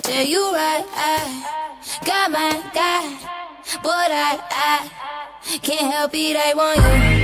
Yeah, you right, got my God, but I can't help it, I want you.